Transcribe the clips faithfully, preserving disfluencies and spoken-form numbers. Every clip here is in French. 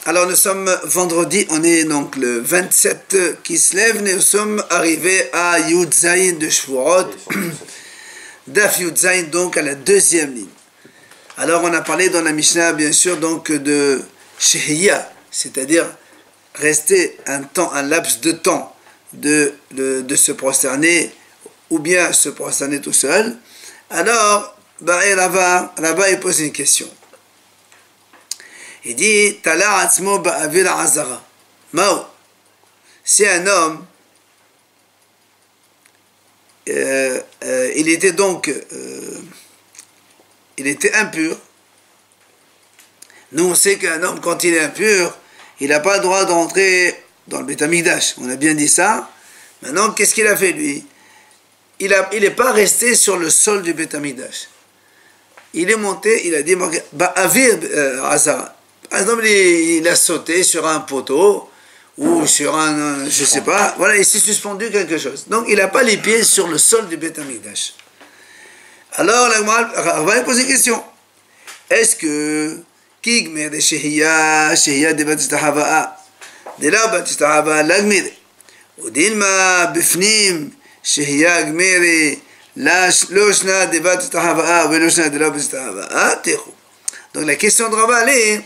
Alors nous sommes vendredi, on est donc le vingt-sept qui se lève, nous sommes arrivés à Yud Zayin de Shvuot, Daf Yud Zayin, donc à la deuxième ligne. Alors on a parlé dans la Mishnah bien sûr donc de Shehiyah, c'est-à-dire rester un temps, un laps de temps de, de, de se prosterner ou bien se prosterner tout seul. Alors là-bas, là-bas il pose une question. Il dit Tala atzmo ba'avil azara. Mao. C'est un homme, euh, euh, il était donc, euh, il était impur. Nous on sait qu'un homme quand il est impur, il n'a pas le droit de rentrer dans le Beit Hamikdash. On a bien dit ça. Maintenant, qu'est-ce qu'il a fait lui? Il n'est il pas resté sur le sol du Beit Hamikdash. Il est monté, il a dit ba'avil euh, azara. Par exemple, il a sauté sur un poteau ou sur un, je ne sais pas, voilà, il s'est suspendu quelque chose. Donc, il n'a pas les pieds sur le sol du Beit Hamikdash. Alors, on va poser une question. Est-ce que, qui gmer de Shehiyah, Shehiyah de Batista Hava'a, de là Batista Hava'a l'agmir, ou d'ilma bifnim, Shehiyah gmer, l'oshna de Batista Hava'a, ou l'oshna de la Batista Hava'a, techo. Donc, la question de Rava, elle est,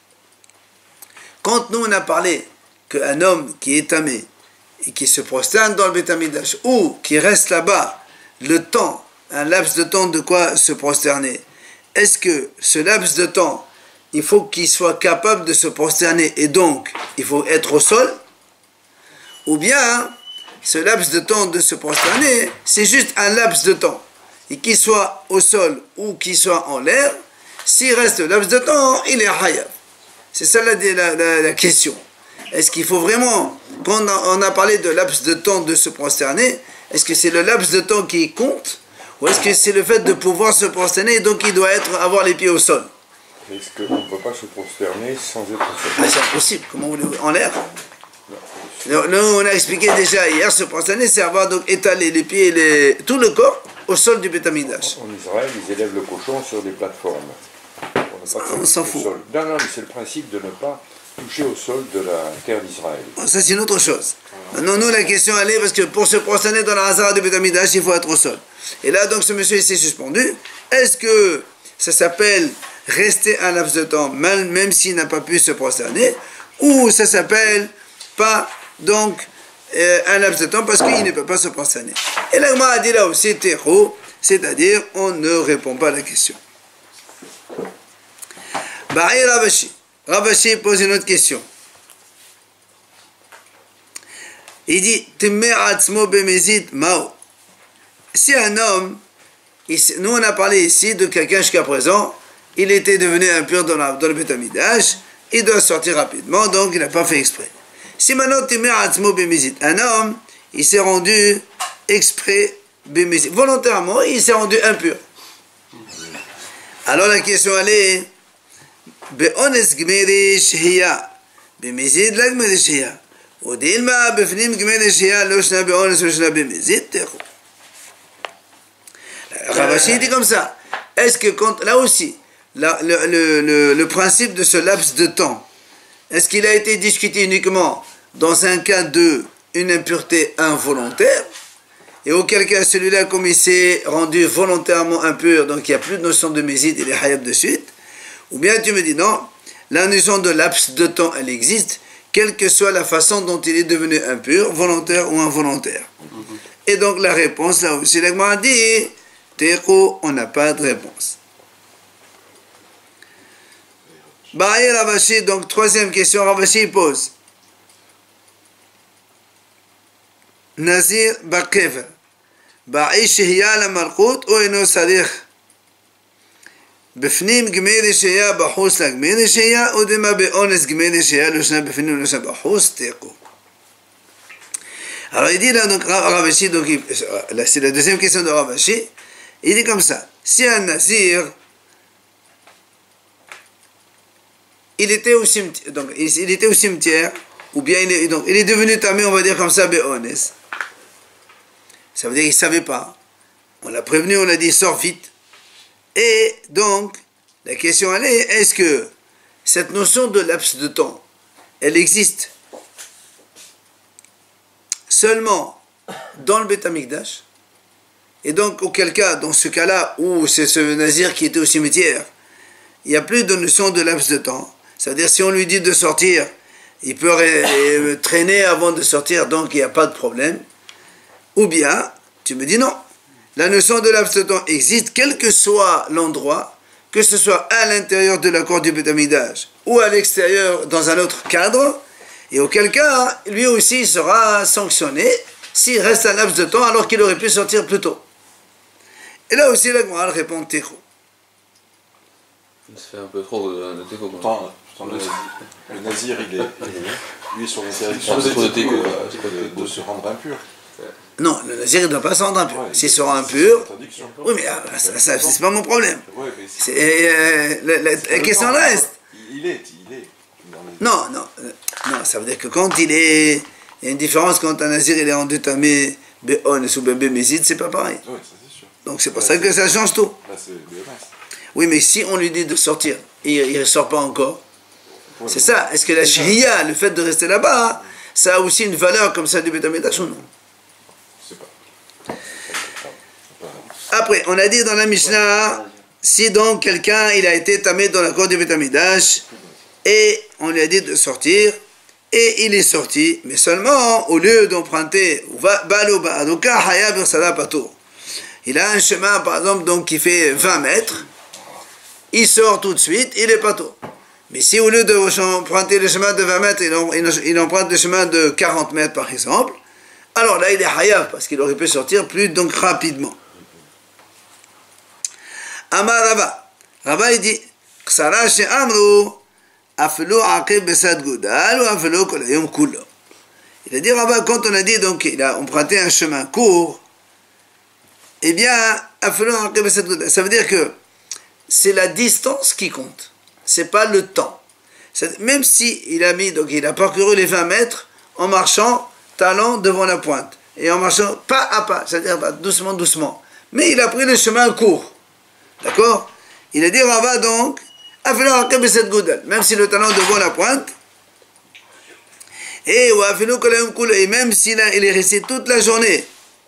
quand nous on a parlé qu'un homme qui est tamé et qui se prosterne dans le Beit Hamikdash ou qui reste là-bas le temps, un laps de temps de quoi se prosterner, est-ce que ce laps de temps, il faut qu'il soit capable de se prosterner et donc il faut être au sol, ou bien ce laps de temps de se prosterner, c'est juste un laps de temps, et qu'il soit au sol ou qu'il soit en l'air, s'il reste le laps de temps, il est hayav. C'est ça la, la, la, la question. Est-ce qu'il faut vraiment, quand on a parlé de laps de temps de se prosterner, est-ce que c'est le laps de temps qui compte, ou est-ce que c'est le fait de pouvoir se prosterner et donc il doit être, avoir les pieds au sol? Est-ce qu'on ne peut pas se prosterner sans être au sol? Ah, c'est impossible. Comment vous voulez, en l'air? Non. Nous, on a expliqué déjà hier, se prosterner, c'est avoir donc étalé les pieds, les, tout le corps au sol du Beit Hamikdash. En Israël, ils élèvent le cochon sur des plateformes. On s'en fout. Sol. Non, non, mais c'est le principe de ne pas toucher au sol de la terre d'Israël. Ça, c'est une autre chose. Maintenant, nous, la question, elle est, parce que pour se prosterner dans la Hazara du Beit Hamikdash, il faut être au sol. Et là, donc, ce monsieur, il s'est suspendu. Est-ce que ça s'appelle rester un laps de temps, même, même s'il n'a pas pu se prosterner, ou ça s'appelle pas, donc, euh, un laps de temps parce qu'il ne peut pas se prosterner? Et là, a dit là aussi, terreau, c'est-à-dire, on ne répond pas à la question. Ba'i Ravashi. Ravashi pose une autre question. Il dit Timmeh atzmo bemezid mao. Si un homme, nous on a parlé ici de quelqu'un jusqu'à présent, il était devenu impur dans, la, dans le Beit Hamikdash, il doit sortir rapidement, donc il n'a pas fait exprès. Si maintenant Timmeh atzmo bemezid, un homme, il s'est rendu exprès bemezid, volontairement, il s'est rendu impur. Alors la question elle est באונס גמירי שהייה, במזיד לגמירי שהייה. ודילמה בפנים גמירי שהייה לא שנה באונס ושנה במזיד, תכו. Ravashi dit comme ça. Est-ce que quand, là aussi, la, le, le, le, le principe de ce laps de temps, est-ce qu'il a été discuté uniquement dans un cas de une impureté involontaire, et auquel cas celui-là, comme il s'est rendu volontairement impur, donc il n'y a plus de notion de méside, il est hayab de suite? Ou bien tu me dis non, la notion de laps de temps, elle existe, quelle que soit la façon dont il est devenu impur, volontaire ou involontaire. Et donc la réponse, là aussi, la Gemara dit, Teko, on n'a pas de réponse. Ba'i Ravashi, donc troisième question, Ravashi pose. Nazir Bakev, Ba'i Shehiyah la Malchut, ou eno sarich בפנים גמירי שהיה בחוץ לגמירי שהיה, או דמה באונס גמירי שהיה לא שנה בפנים ולא שנה בחוץ, תיקו. Alors il dit là, donc Ravashi, donc là c'est la deuxième question de Ravashi, il dit comme ça, si un nazir, il était au cimetière, donc il était au cimetière, ou bien il est, donc, il est devenu tamé, on va dire comme ça, béones, ça veut dire qu'il ne savait pas, on l'a prévenu, on l'a dit sors vite. Et donc, la question elle est, est-ce que cette notion de laps de temps, elle existe seulement dans le Beth Amikdash. Et donc, auquel cas, dans ce cas-là, où c'est ce nazir qui était au cimetière, il n'y a plus de notion de laps de temps. C'est-à-dire, si on lui dit de sortir, il peut traîner avant de sortir, donc il n'y a pas de problème. Ou bien, tu me dis non. La notion de laps de temps existe, quel que soit l'endroit, que ce soit à l'intérieur de la cour du Beth Amikdash ou à l'extérieur dans un autre cadre, et auquel cas, lui aussi sera sanctionné s'il reste un laps de temps alors qu'il aurait pu sortir plus tôt. Et là aussi, la Gemara répond Techo. Ça fait un peu trop de, de Techo. Pourtant, pourtant, le, le nazir, il est, lui est sur l'interdiction C'est trop de Techo. de, de, de se rendre impur. Non, le nazir ne doit pas se rendre impur. Ouais, S'il se rend impur, interdiction. oui, mais ah, ça, ça, c'est pas mon problème. Ouais, mais c'est- C'est, euh, la, la- la question reste. Il est, il est. dans les- Non, non, euh, non, ça veut dire que quand il est, il y a une différence quand un nazir il est rendu tamé, béon ou bébé mésid, c'est pas pareil. Ouais, ça c'est sûr. Donc c'est pour Là, ça que ça change tout. Là, c'est B M S. Oui, mais si on lui dit de sortir, et il ne sort pas encore, Ouais, c'est ça. Est-ce que la shriya, le fait de rester là-bas, ça a aussi une valeur comme ça du Beth Amikdash ou non? Je sais pas. Après, on a dit dans la Mishnah, si donc quelqu'un il a été tamé dans la cour du Beth Amikdash et on lui a dit de sortir et il est sorti, mais seulement au lieu d'emprunter, il a un chemin par exemple donc qui fait vingt mètres, il sort tout de suite, il est pato. Mais si au lieu d'emprunter le chemin de vingt mètres, il emprunte le chemin de quarante mètres par exemple, alors là il est hayav parce qu'il aurait pu sortir plus donc rapidement. Amar Rava, Rava il dit, Ksara she amru, afelo aqib besad godal ou afelo kol hayom kulo. Il a dit Rava, quand on a dit donc il a emprunté un chemin court, eh bien, afelo aqib besad godal, ça veut dire que c'est la distance qui compte, c'est pas le temps. C'est, même si il a mis, donc il a parcouru les vingt mètres en marchant talon devant la pointe et en marchant pas à pas, c'est-à-dire doucement, doucement. Mais il a pris le chemin court. D'accord? Il a dit Rava donc, même si le talon devant la pointe, et, et même s'il il est resté toute la journée,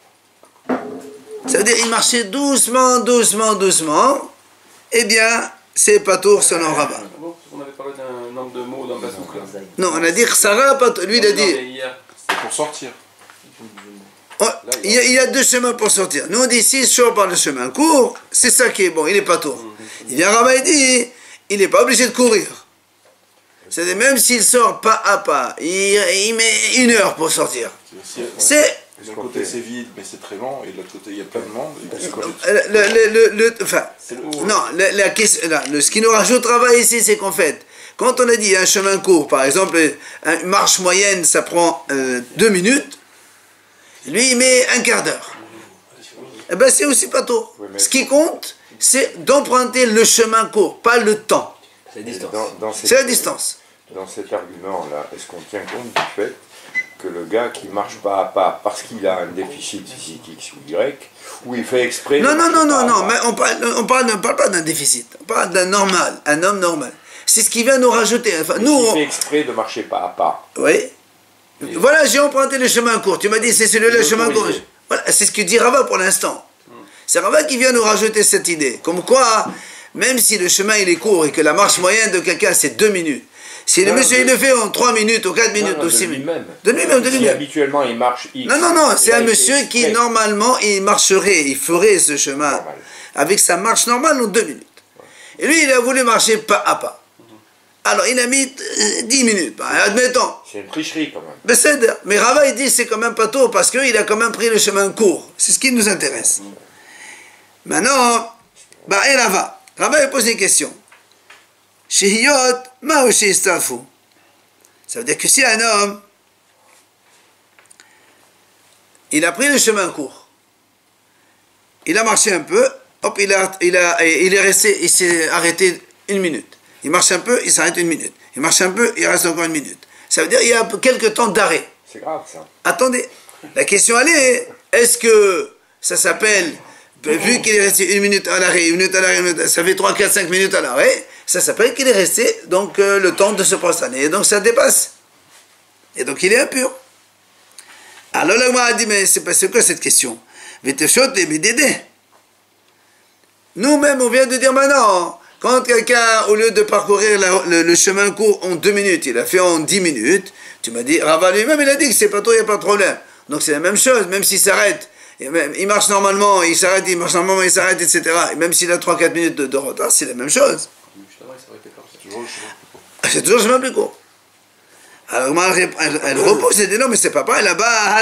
ça veut dire qu'il marchait doucement, doucement, doucement, eh bien, c'est pas tour selon Rava. On avait parlé d'un nombre de mots dans Basouk là. Non, on a dit Ksara, lui il a dit. C'est pour sortir. Oh, il, y a, il y a deux chemins pour sortir. Nous on dit s'il sort par le chemin court, c'est ça qui est bon, il n'est pas tour. Il vient Rava et dit, il n'est pas obligé de courir. C'est-à-dire même s'il sort pas à pas, il, il met une heure pour sortir. C'est D'un côté c'est vide, mais c'est très long, et de l'autre côté il y a plein de monde. Et puis, le, le, le, le, enfin, le non, la, la question, là, le, ce qui nous rajoute travail ici, c'est qu'en fait, quand on a dit un chemin court, par exemple, une marche moyenne, ça prend euh, deux minutes, lui il met un quart d'heure. Eh bien c'est aussi pas tôt. Ce qui compte, c'est d'emprunter le chemin court, pas le temps. C'est la distance. Dans, dans cette- C'est la distance. Dans cet argument-là, est-ce qu'on tient compte du fait que le gars qui marche pas à pas parce qu'il a un déficit physique X ou Y, ou il fait exprès... Non, de non, non, marcher non, pas à non, pas. mais on parle, on parle, on parle pas d'un déficit, on parle d'un normal, un homme normal. C'est ce qui vient nous rajouter. Enfin, Mais nous, s'il on- fait exprès de marcher pas à pas. oui. Voilà, j'ai emprunté le chemin court. Tu m'as dit c'est celui-là le chemin court. autorisé. Voilà, c'est ce que dit Rava pour l'instant. C'est Rava qui vient nous rajouter cette idée. Comme quoi, même si le chemin il est court et que la marche moyenne de quelqu'un c'est deux minutes, si le Non, monsieur de- il le fait en trois minutes ou quatre minutes Non, non, ou de six minutes. lui-même. De lui-même, de Si lui-même. habituellement il marche X. Non, non, non, et c'est là, un il fait monsieur qui exprès. normalement il marcherait, il ferait ce chemin Normal. avec sa marche normale en deux minutes. Et lui il a voulu marcher pas à pas. Alors il a mis euh, dix minutes, bah, admettons. C'est une tricherie quand même. Ben, c'est- mais Rava il dit c'est quand même pas tôt parce qu'il a quand même pris le chemin court. C'est ce qui nous intéresse. Maintenant, bah, et Rava. Rava il pose une question. Shehiyot ma stafu. Ça veut dire que si un homme, il a pris le chemin court, il a marché un peu, hop, il, a, il, a, il est resté, il s'est arrêté une minute. Il marche un peu, il s'arrête une minute. Il marche un peu, il reste encore une minute. Ça veut dire qu'il y a quelques temps d'arrêt. C'est grave ça. Attendez, la question elle est, est-ce que ça s'appelle, vu qu'il est resté une minute à l'arrêt, une minute à l'arrêt, une minute, ça fait trois, quatre, cinq minutes à l'arrêt, ça s'appelle qu'il est resté donc euh, le temps de se prosterner. Et donc ça dépasse. Et donc il est impur. Alors la Gemara a dit, mais c'est parce que cette question. Nous-mêmes, on vient de dire maintenant, quand quelqu'un, au lieu de parcourir la, le, le chemin court en deux minutes, il a fait en dix minutes, tu m'as dit, Rava lui-même, il a dit que c'est pas trop, il n'y a pas de problème. Donc c'est la même chose, même s'il s'arrête, il marche normalement, il s'arrête, il marche normalement, il s'arrête, et cetera. Et même s'il a trois quatre minutes de, de retard, c'est la même chose. C'est toujours le chemin plus court. Alors elle, elle, elle repose, elle dit non, mais c'est pas pareil, là-bas,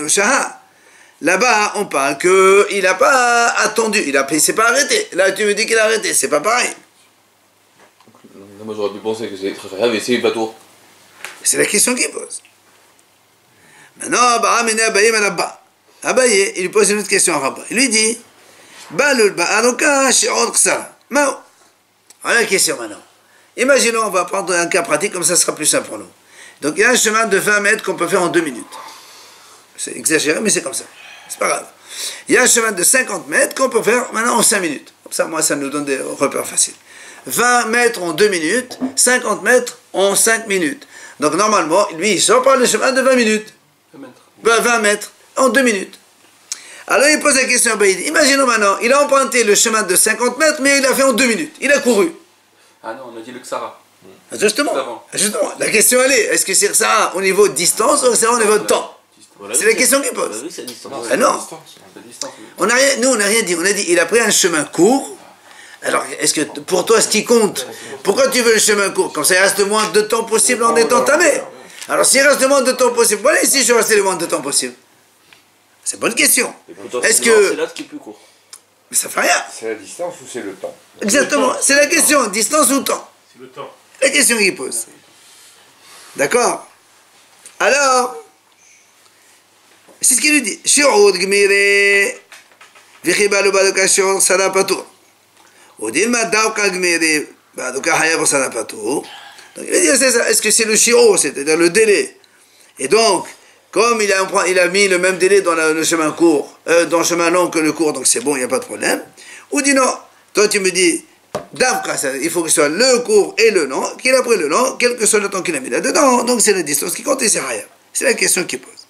là-bas, on parle qu'il n'a pas attendu, il ne s'est pas arrêté. Là, tu me dis qu'il a arrêté, c'est pas pareil. Moi, j'aurais pu penser que c'est très grave, mais c'est pas toi. C'est la question qu'il pose. Maintenant, bah, mené Abaye, Manabba. Abaye, il lui pose une autre question à Rabba. Il lui dit, Balul Ba'anoka, Shi'od Ksara. Mao. Voilà la question maintenant. Imaginons, on va prendre un cas pratique, comme ça sera plus simple pour nous. Donc, il y a un chemin de vingt mètres qu'on peut faire en deux minutes. C'est exagéré, mais c'est comme ça. C'est pas grave. Il y a un chemin de cinquante mètres qu'on peut faire maintenant en cinq minutes. Comme ça, moi, ça nous donne des repères faciles. vingt mètres en deux minutes, cinquante mètres en cinq minutes. Donc, normalement, lui, il sort par le chemin de vingt minutes. vingt mètres en deux minutes. Alors, il pose la question à Baïd. Imaginons maintenant, il a emprunté le chemin de cinquante mètres, mais il l'a fait en deux minutes. Il a couru. Ah non, on a dit le Ksara. Justement, justement, la question elle est, est-ce que c'est ça au niveau de distance ou c'est au niveau de temps? C'est la question qu'il pose. Ah non, on a rien, nous on n'a rien dit, on a dit il a pris un chemin court. Alors est-ce que pour toi ce qui compte, pourquoi tu veux le chemin court? Comme ça il reste le moins de temps possible en étant tamé. Alors s'il reste le moins de temps possible, voilà ici je vais rester le moins de temps possible. C'est une bonne question. Est-ce que... C'est là qui est plus court. Mais ça fait rien. C'est la distance ou c'est le temps? Exactement, c'est la question, distance ou temps? C'est le temps. La question qu'il pose. D'accord? Alors, c'est ce qu'il lui dit. Shi'ud gmire, v'chibalu baduka shi'ud sada patur. Udilma dawka gmire, baduka hayav sada patur. Donc il va dire, c'est ça. Est-ce que c'est le shi'ud, c'est-à-dire le délai? Et donc, comme il a, il a mis le même délai dans le, le chemin court, euh, dans le chemin long que le court, donc c'est bon, il n'y a pas de problème. Ou dit non, toi tu me dis, Davka, il faut que ce soit le court et le long, qu'il a pris le long, quel que soit le temps qu'il a mis là-dedans. Donc c'est la distance qui compte et c'est rien. C'est la question qu'il pose.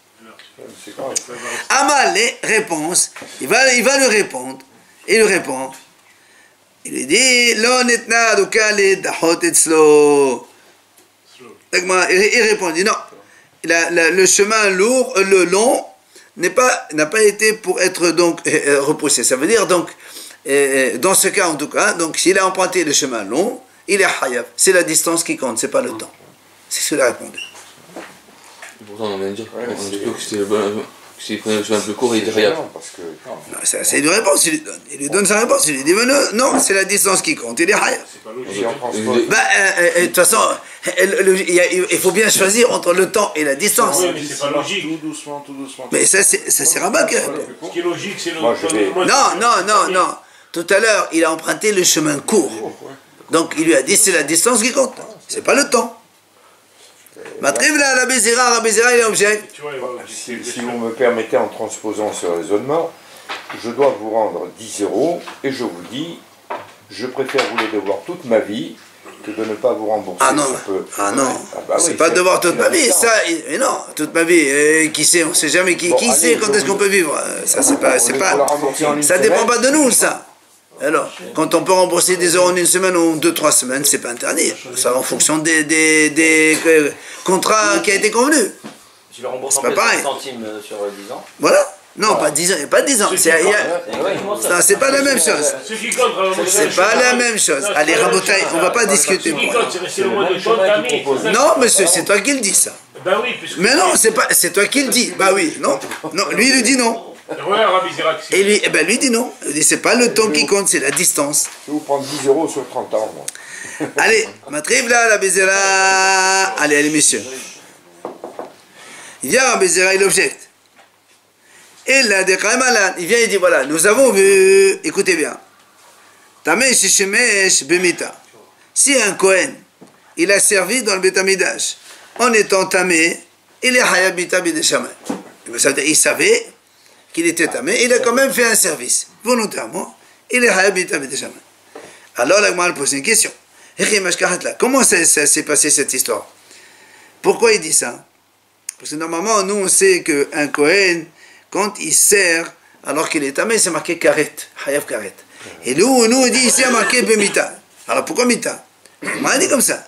Amal, les réponses, il va, il va le répondre. Il lui répond. Il lui dit, Lo netna dukale dahot etzlo. Il répond, il dit non. La, la, le chemin lourd, le long, n'est pas, n'a pas été pour être donc euh, repoussé. Ça veut dire donc, euh, dans ce cas en tout cas, donc s'il a emprunté le chemin long, il est hayab. C'est la distance qui compte, c'est pas le temps. C'est ce qu'il a répondu. Pourtant on vient de dire que c'était le bon. S'il prenait le chemin plus court, il était hayab. C'est c'est une réponse, il lui donne. Il lui donne sa réponse, il lui dit, mais non, non c'est la distance qui compte, il est hayab. C'est pas logique. Bah, euh, de toute façon, le, le, il, y a, il faut bien choisir entre le temps et la distance. Oui, mais c'est pas logique. Tout doucement, tout doucement. Mais ça, c'est, ça, c'est Rabat qui répond. Ce qui est logique, c'est le... Moi, je vais- Non, non, non, non. Tout à l'heure, il a emprunté le chemin court. Donc, il lui a dit, c'est la distance qui compte. C'est pas le temps. Matrive là, la Bézira, la Bézira, il est objet. Tu vois, il va- Si, si vous me permettez, en transposant ce raisonnement, je dois vous rendre dix euros et je vous dis, je préfère vous les devoir toute ma vie que de ne pas vous rembourser. Ah non, ce peu. ah non, Ah bah oui, c'est pas c'est- devoir toute c'est ma la vie, distance. ça, et non, toute ma vie, et qui sait, on sait jamais qui, Bon, qui allez, sait quand je est-ce qu'on vous- peut vivre, euh, ça c'est pas, Au c'est lieu de pas, la rembourser en une ça dépend semaine, pas de nous, ça. Alors, quand on peut rembourser des euros en une semaine ou en deux, trois semaines, c'est pas interdit, ça va en fonction des, des, des euh, contrats qui a été convenu, Tu le rembourses C'est en pas fait pareil. cinq centimes euh, sur euh, dix ans. voilà, non, pas dix ans, il n'y a pas dix ans, c'est, il y a- C'est exactement ça. non, c'est pas la même chose, Ce qui compte, alors, moi, c'est pas la même chose, allez, Rabotaï, on va pas discuter, Ce qui moi. compte, c'est rester le moins de temps d'amis. Non, monsieur, c'est toi qui le dis, ça. Ben oui, puisque... Mais non, c'est pas, c'est toi qui le dis. Bah oui, non, non, lui il lui dit non. Ouais, Rabbi Zirak, c'est- Et lui, eh ben lui dit non. Il dit c'est pas le temps qui compte, c'est la distance. Je vais vous prendre dix euros sur trente ans. Moi. Allez, matrive là, la Bézéra. Allez, allez, messieurs. Il vient à Bézéra, il objecte. Et là, des Kaimalan, il vient, il dit voilà, nous avons vu, écoutez bien. Tamesh Shemesh Bemita. Si un Kohen, il a servi dans le Betamidash, en étant tamé, il est Hayab Mita Bideshamay. Il savait qu'il était tamé, il a quand même fait un service, volontairement, il est Hayab Mita Bideshamay. Alors la Gemara pose une question. Comment ça, ça s'est passé cette histoire? Pourquoi il dit ça? Parce que normalement, nous on sait qu'un Kohen, quand il sert, alors qu'il est tamé, c'est marqué karet, hayav karet. Et nous, nous on dit ici, marqué bemita. Alors pourquoi mita? On m'a dit comme ça.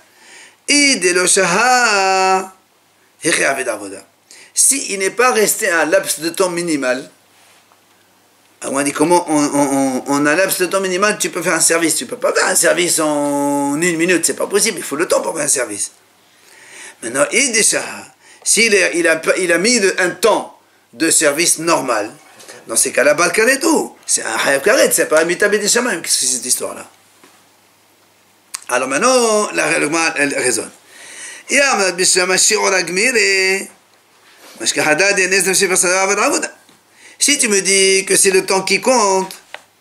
Si il n'est pas resté un laps de temps minimal, on a dit comment on, on, on a un laps de temps minimal, tu peux faire un service. Tu ne peux pas faire un service en une minute, c'est pas possible, il faut le temps pour faire un service. Maintenant, il déjà, s'il a, il a, il a mis un temps de service normal, dans ces cas-là, Balkan et tout, c'est un hayav karet, c'est pas un mitabé des shamayim. Qu'est-ce que c'est cette histoire-là? Alors maintenant, la règlement, elle résonne. Si tu me dis que c'est le temps qui compte,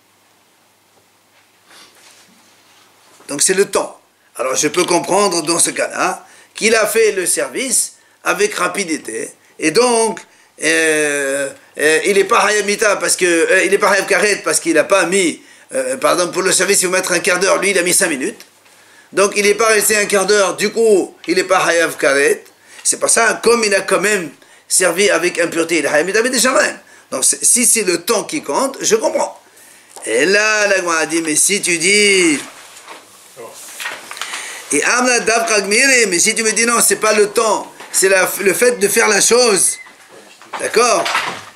donc c'est le temps. Alors je peux comprendre dans ce cas-là qu'il a fait le service avec rapidité et donc euh, euh, il n'est pas hayav mita parce que euh, il n'est pas hayav karet parce qu'il n'a pas mis euh, par exemple pour le service il faut mettre un quart d'heure, lui il a mis cinq minutes. Donc il n'est pas resté un quart d'heure, du coup il n'est pas hayav karet. C'est pas ça, comme il a quand même servi avec impureté, il est hayav mita b'deshamayim. Donc si c'est le temps qui compte, je comprends. Et là, la Gemara a dit, mais si tu dis, et amna davka gmire, mais si tu me dis non, c'est pas le temps, c'est le fait de faire la chose, d'accord?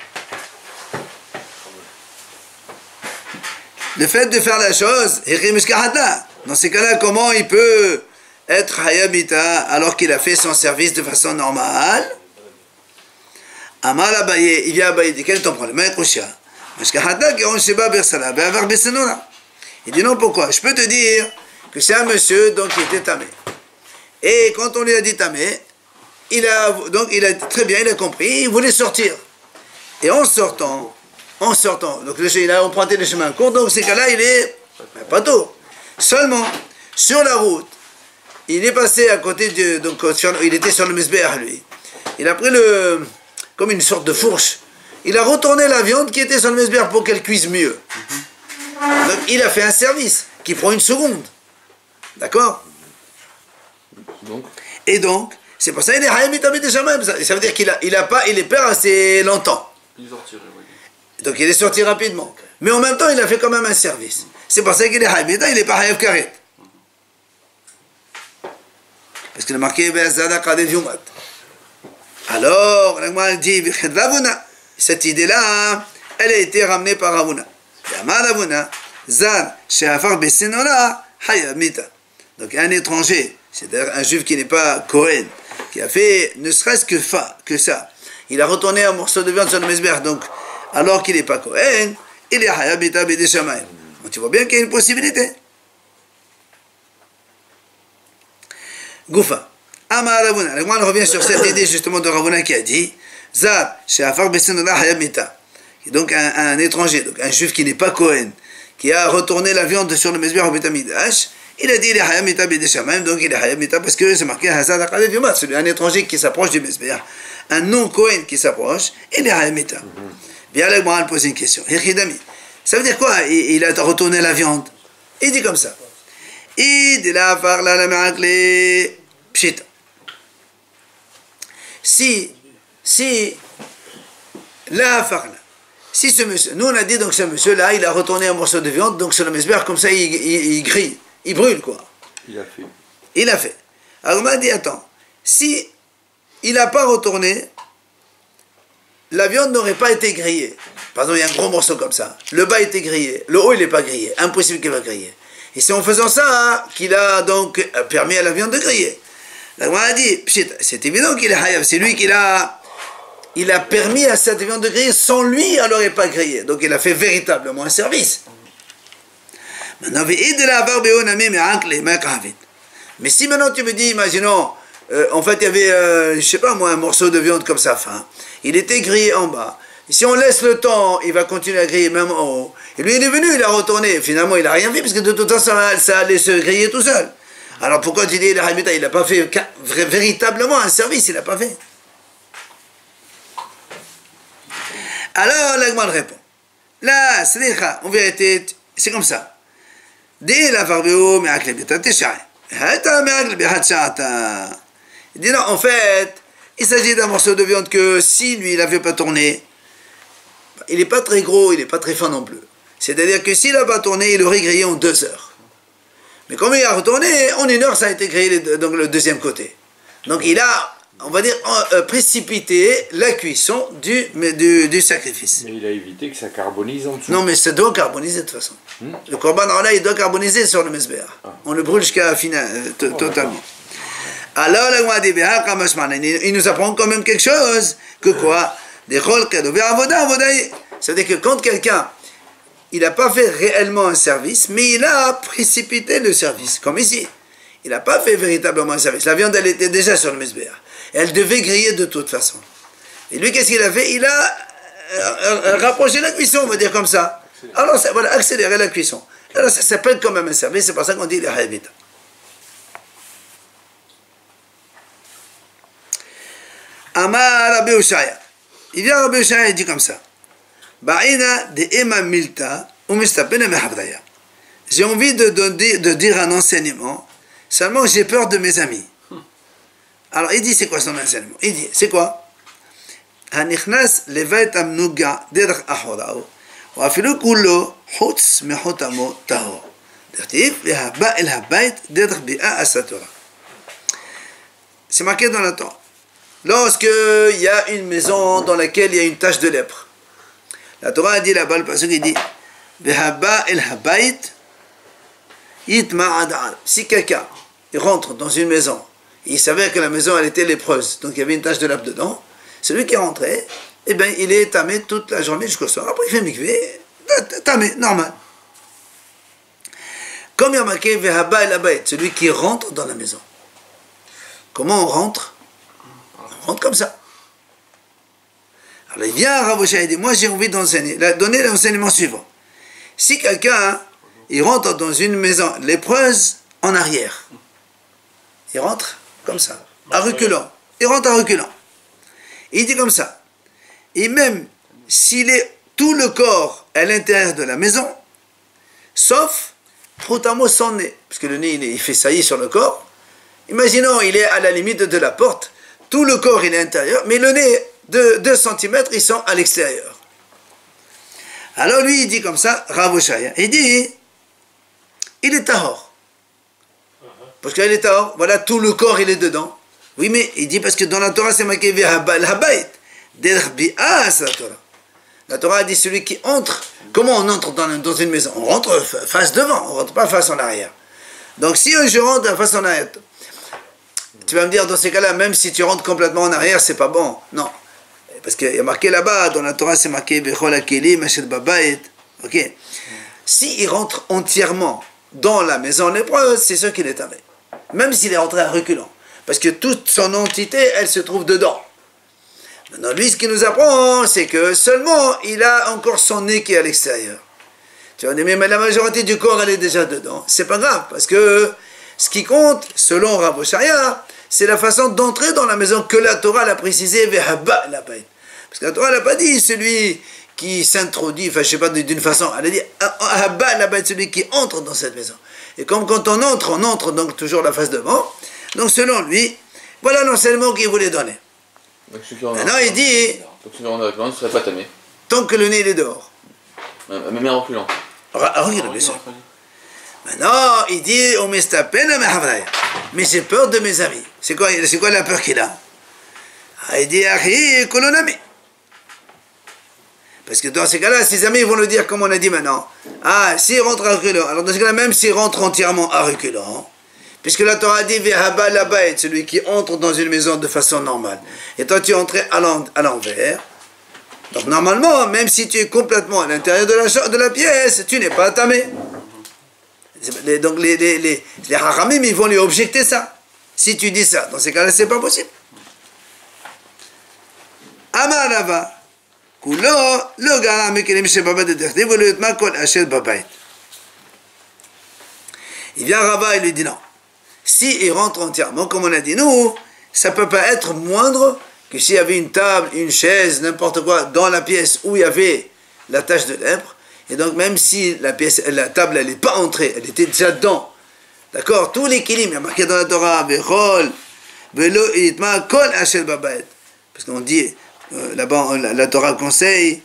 Le fait de faire la chose, dans ces cas-là, comment il peut être hayav mita alors qu'il a fait son service de façon normale? Amar Abaye, il vient Abaye, quel est ton problème? Il dit non, pourquoi? Je peux te dire que c'est un monsieur donc qui était tamé. Et quand on lui a dit tamé, il a donc il a très bien, il a compris, il voulait sortir. Et en sortant, en sortant, donc il a emprunté le chemin court, donc ces cas-là, il est pas tôt. Seulement, sur la route, il est passé à côté de, donc il était sur le Misbéach lui. Il a pris le comme une sorte de fourche. Il a retourné la viande qui était sur le mesbère pour qu'elle cuise mieux. Donc il a fait un service qui prend une seconde. D'accord? Et donc, c'est pour ça qu'il est hayav mita b'deshamayim. Ça veut dire qu'il a, il a pas, il est pas assez longtemps. Donc il est sorti rapidement. Mais en même temps, il a fait quand même un service. C'est pour ça qu'il est hayav mita, il n'est pas hayav karet. Parce qu'il a marqué be'azada qadeh yumat. Alors, la dit, cette idée-là, elle a été ramenée par Ravuna. Donc un étranger, c'est-à-dire un juif qui n'est pas Kohen, qui a fait ne serait-ce que, que ça, il a retourné un morceau de viande sur le mesbeh, donc alors qu'il n'est pas Kohen, il est hayav mita b'deshamayim. Donc tu vois bien qu'il y a une possibilité. Goufa. Amar Ravuna. On revient sur cette idée justement de Ravuna qui a dit Zad, she'afar b'senola hayav mita. Donc un, un étranger, donc un juif qui n'est pas Kohen, qui a retourné la viande sur le mesbeh au Beit Hamikdash, il a dit il est hayav mita b'deshamayim, donc il est hayav mita parce que c'est marqué Hazad qadeh yumat, c'est un étranger qui s'approche du mesbeh, un non Kohen qui s'approche, il est hayav mita. Bien là, moi, elle pose une question. Ça veut dire quoi? Il, il a retourné la viande. Il dit comme ça. Il dit la afar la la ma'akle pshita. Si, si, la farla, si ce monsieur, nous on a dit donc ce monsieur-là, il a retourné un morceau de viande, donc sur le mesbeh, comme ça il, il, il grille, il brûle quoi. Il a fait. Il a fait. Alors on m'a dit, attends, si il n'a pas retourné, la viande n'aurait pas été grillée. Par exemple, il y a un gros morceau comme ça, le bas était grillé, le haut il n'est pas grillé, impossible qu'il va griller. Et c'est en faisant ça hein, qu'il a donc permis à la viande de griller. La Gemara a dit, c'est évident qu'il est hayav, c'est lui qui l'a, il a permis à cette viande de griller, sans lui, elle n'aurait pas grillé. Donc il a fait véritablement un service. Mais si maintenant tu me dis, imaginons, euh, en fait il y avait, euh, je sais pas moi, un morceau de viande comme ça, fin, il était grillé en bas. Et si on laisse le temps, il va continuer à griller même en haut. Et lui il est venu, il a retourné, finalement il n'a rien fait, parce que de toute façon ça allait se griller tout seul. Alors pourquoi tu dis il n'a pas fait véritablement un service, il n'a pas fait. Alors l'Agman répond. Là, c'est en vérité, c'est comme ça. Dès la farbéo, mais avec les Il dit non, en fait, il s'agit d'un morceau de viande que si lui, il n'avait pas tourné, il n'est pas très gros, il n'est pas très fin non plus. C'est-à-dire que s'il n'a pas tourné, il aurait grillé en deux heures. Mais comme il a retourné, en une heure, ça a été grillé donc le deuxième côté. Donc il a, on va dire, euh, précipité la cuisson du, du, du sacrifice. Mais il a évité que ça carbonise en dessous. Non, mais ça doit carboniser de toute façon. Hmm? Le korban là, il doit carboniser sur le mesbéa. Ah. On le brûle jusqu'à la fin, euh, oh, totalement. Alors, il nous apprend quand même quelque chose, que quoi? C'est-à-dire que quand quelqu'un, il n'a pas fait réellement un service, mais il a précipité le service, comme ici. Il n'a pas fait véritablement un service. La viande, elle était déjà sur le mesbéa. Elle devait griller de toute façon. Et lui, qu'est-ce qu'il a fait? Il a euh, rapproché la cuisson, on va dire comme ça. Alors, ça, voilà, accélérer la cuisson. Alors, ça s'appelle quand même un service, c'est pour ça qu'on dit les hayabita. Amar Rabbi Ushaya. Il vient Rabbi Ushaya, il dit comme ça. Ba'ina de ema milta umistapena mehabdaya. J'ai envie de, de, de dire un enseignement, seulement j'ai peur de mes amis. Alors il dit c'est quoi son enseignement? Il dit c'est quoi? Hanichnas levet amnuga derech ahorao wa afilu kullo hutz mehotamo tahor. Dirtiv vehaba el habayt derech bi'a asatora. C'est marqué dans la Torah. Lorsque il y a une maison dans laquelle il y a une tache de lèpre, la Torah a dit là-bas, le passage il dit vehaba el habayt yitma'ad al. Si quelqu'un rentre dans une maison, il savait que la maison elle était lépreuse, donc il y avait une tache de lèpre dedans, celui qui est rentré, eh bien il est tamé toute la journée jusqu'au soir. Après il fait mikvé, tamé, normal. Comme il y a marqué vehaba el habayt, celui qui rentre dans la maison. Comment on rentre? On rentre comme ça. Alors il vient à Rav Oshaya et dit, moi j'ai envie d'enseigner, donner l'enseignement suivant. Si quelqu'un, il rentre dans une maison lépreuse en arrière, il rentre comme ça, à reculant, il rentre à reculant. Il dit comme ça, et même s'il est tout le corps à l'intérieur de la maison, sauf Protamo son nez, parce que le nez il fait saillie sur le corps, imaginons il est à la limite de la porte, tout le corps il est intérieur, mais le nez de deux centimètres, ils sont à l'extérieur. Alors lui, il dit comme ça, Rav Oshaya, il dit, il est tahor. Parce qu'il est tahor, voilà, tout le corps, il est dedans. Oui, mais il dit, parce que dans la Torah, c'est marqué, la Torah dit, celui qui entre, comment on entre dans, dans une maison? On rentre face devant, on ne rentre pas face en arrière. Donc si je rentre face en arrière, tu vas me dire, dans ces cas-là, même si tu rentres complètement en arrière, c'est pas bon. Non. Parce qu'il y a marqué là-bas, dans la Torah, c'est marqué ok. S'il rentre entièrement dans la maison lépreuse, c'est sûr qu'il est tamé. Même s'il est rentré à reculant. Parce que toute son entité, elle se trouve dedans. Maintenant, lui, ce qu'il nous apprend, c'est que seulement, il a encore son nez qui est à l'extérieur. Tu vas dire, mais la majorité du corps, elle est déjà dedans. C'est pas grave, parce que ce qui compte, selon Rav Oshaya, c'est la façon d'entrer dans la maison que la Torah l'a précisé, vehaba la bayt. Parce que la Torah n'a pas dit celui qui s'introduit, enfin je sais pas d'une façon, elle a dit haba la bayt, celui qui entre dans cette maison. Et comme quand on entre, on entre donc toujours la face devant. Donc selon lui, voilà l'enseignement qu'il voulait donner. Donc ceux qui ont maintenant il dit, donc ceux qui ont ne serait pas tamé. Tant que le nez il est dehors. Même en reculant. Ah oui, bien sûr. Maintenant, il dit, mais j'ai peur de mes amis. C'est quoi, c'est quoi la peur qu'il a? Il dit, parce que dans ces cas-là, ses amis vont le dire comme on a dit maintenant. Ah, s'il rentre à reculant, alors dans ce cas-là, même s'il rentre entièrement à reculant, puisque la Torah dit, celui qui entre dans une maison de façon normale. Et toi, tu es entré à l'envers. Donc normalement, même si tu es complètement à l'intérieur de la, de la pièce, tu n'es pas tamé. Donc les, les, les, les Haramim, ils vont lui objecter ça. Si tu dis ça, dans ces cas-là, c'est pas possible. Amarava, kulo, le gara mekelim shebaba de derti, vous le makol hachel babayt. Il vient Rava et lui dit non. Si il rentre entièrement, comme on a dit nous, ça peut pas être moindre que s'il y avait une table, une chaise, n'importe quoi, dans la pièce où il y avait la tache de lèpre. Et donc même si la, pièce, la table elle n'est pas entrée, elle était déjà dedans, D'accord? Tous les kilim, il y a marqué dans la Torah, Vechol, Velo itma kol Hachel babayet. Parce qu'on dit, euh, là-bas, la, la Torah conseille,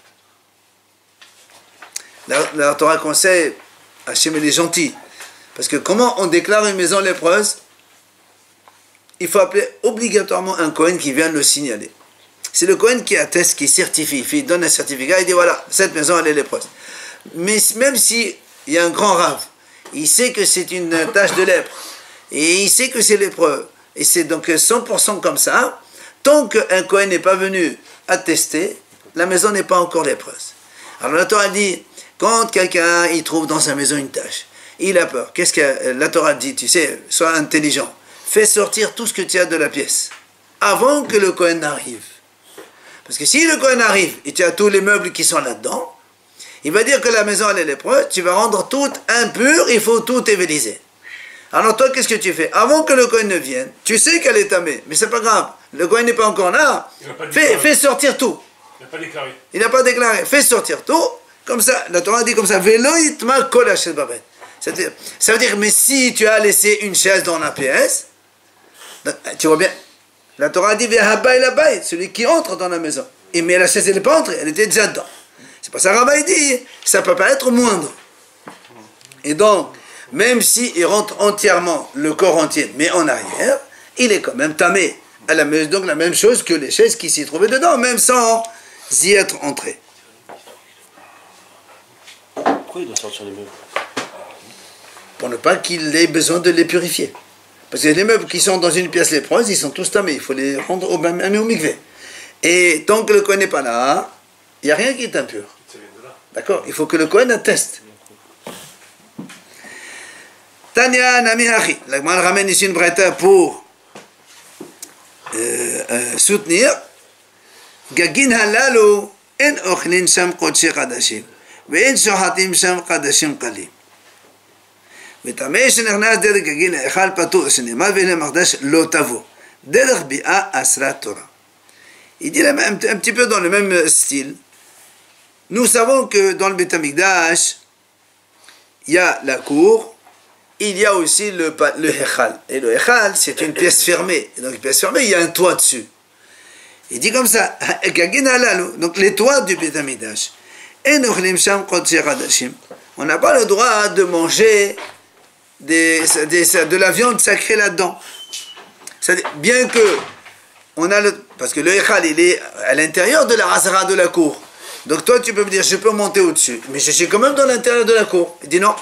la, la Torah conseille, Hachem il est gentil. Parce que comment on déclare une maison lépreuse? Il faut appeler obligatoirement un Kohen qui vient le signaler. C'est le Kohen qui atteste, qui certifie, il donne un certificat, il dit voilà, cette maison elle est lépreuse. Mais même si il y a un grand rave, il sait que c'est une tache de lèpre, et il sait que c'est lépreux, et c'est donc cent pour cent comme ça, tant qu'un Kohen n'est pas venu attester, la maison n'est pas encore lépreuse. Alors la Torah dit, quand quelqu'un il trouve dans sa maison une tache, il a peur. Qu'est-ce que la Torah dit? Tu sais, sois intelligent. Fais sortir tout ce que tu as de la pièce, avant que le Kohen n'arrive. Parce que si le Kohen arrive, et tu as tous les meubles qui sont là-dedans, il va dire que la maison elle est lépreuse, tu vas rendre tout impur, il faut tout éveliser. Alors toi, qu'est-ce que tu fais? Avant que le Kohen ne vienne, tu sais qu'elle est tamée, mais c'est pas grave, le Kohen n'est pas encore là, fais, fais sortir tout. Il n'a pas déclaré. Il n'a pas déclaré, fais sortir tout, comme ça, la Torah dit comme ça, Velo itma kol Hachel babet. C'est-à-dire, ça veut dire, mais si tu as laissé une chaise dans la pièce, tu vois bien, la Torah dit, celui qui entre dans la maison. Et mais la chaise, elle n'est pas entrée, elle était déjà dedans. C'est pas ça, Rabbi dit, ça ne peut pas être moindre. Et donc, même s'il rentre entièrement, le corps entier, mais en arrière, il est quand même tamé. À la maison, donc la même chose que les chaises qui s'y trouvaient dedans, même sans y être entré. Pourquoi il doit sortir les meubles? Pour ne pas qu'il ait besoin de les purifier. Parce que les meubles qui sont dans une pièce lépreuse, ils sont tous tamés, il faut les rendre au, au mikvé. Et tant que le Kohen n'est pas là, il n'y a rien qui est impur. D'accord? Il faut que le Kohen atteste. Tanya Nami Hachi. La Gemara ramène ici une braïta pour euh, euh, soutenir. Gagin halalu en ochlin sham kodshi kadashim. Ve'en shohatim sham kadashim kalim. וטמא שנכנס דרך גגין ההיכל פטור, שנאמר והנה מקדש לא תבוא. דרך ביאה אסרה תורה. Il dit un, un petit peu dans le même style. Nous savons que dans le Beth Amikdash, il y a la cour, il y a aussi le, le Hechal. Et le Hechal, c'est une pièce fermée. Et donc, une pièce fermée, il y a un toit dessus. Il dit comme ça, donc les toits du Beth Amikdash. On n'a pas le droit de manger Des, des, de la viande sacrée là-dedans. Bien que on a le, parce que le Echal il est à l'intérieur de la Hazara de la cour. Donc toi tu peux me dire je peux monter au-dessus, mais je suis quand même dans l'intérieur de la cour. Il dit non.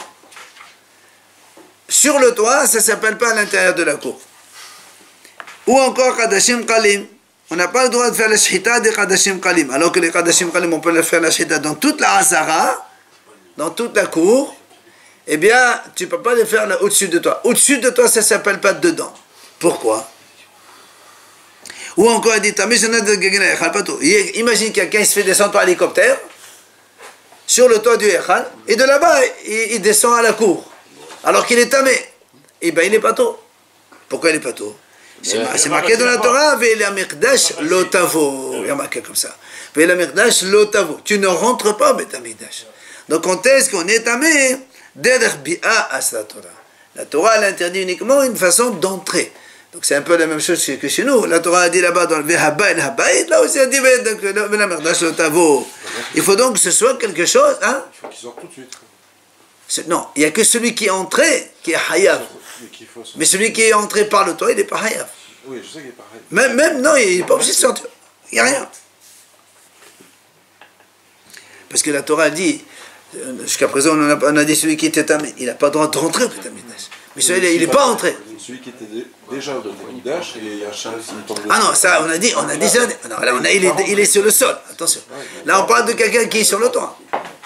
Sur le toit, ça ne s'appelle pas à l'intérieur de la cour. Ou encore Kadashim Kalim. On n'a pas le droit de faire la shita des Kadashim Kalim. Alors que les Kadashim Kalim, on peut le faire la shita dans toute la Hazara, dans toute la cour. Eh bien, tu ne peux pas les faire là au-dessus de toi. Au-dessus de toi, ça ne s'appelle pas dedans. Pourquoi? Ou encore, il dit, imagine quelqu'un se fait descendre par hélicoptère sur le toit du Echal, et de là-bas, il, il descend à la cour, alors qu'il est tamé. Eh bien, il est pato. Pourquoi il est pato? C'est marqué dans la Torah, Ve'el Amikdash lo tavo. Il y a marqué comme ça. Ve'el Amikdash lo tavo. Tu ne rentres pas au Beth Amikdash. Donc, quand est-ce qu'on est tamé? Derech bi'a asra Torah. La Torah elle interdit uniquement une façon d'entrer. Donc c'est un peu la même chose que chez nous. La Torah a dit là-bas dans le Ve'habayit habayit, là aussi elle dit il faut donc que ce soit quelque chose. Hein? Il faut qu'ils sortent tout de suite. Non, il n'y a que celui qui est entré qui est hayav. Mais celui qui est entré par le toit, il n'est pas hayav. Oui, je sais qu'il est pas hayav. Même, même non, il n'est pas obligé de sortir. Il n'y a rien. Parce que la Torah dit. Jusqu'à présent, on a, on a dit celui qui était tamé. Il n'a pas le droit de rentrer au Beth Amikdash. Mais celui-là, il n'est pas entré. Celui qui était déjà au Beth Amikdash et il y a un chien qui tombe. Ah non, ça, on a dit, on a déjà. Non, là, on a, il, est, il est sur le sol. Attention. Là, on parle de quelqu'un qui est sur le toit.